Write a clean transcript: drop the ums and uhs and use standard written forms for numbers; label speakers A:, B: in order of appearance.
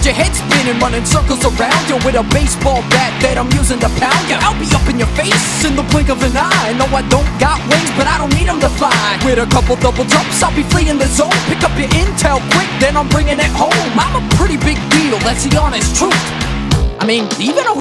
A: Got your head spinning, running circles around you with a baseball bat that I'm using to pound you. I'll be up in your face in the blink of an eye. No, I don't got wings, but I don't need them to fly. With a couple double jumps, I'll be fleeing the zone. Pick up your intel quick, then I'm bringing it home. I'm a pretty big deal, that's the honest truth. I mean, do you even know